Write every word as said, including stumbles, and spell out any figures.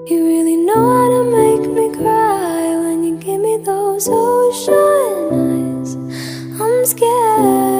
You really know how to make me cry when you give me those ocean eyes. I'm scared.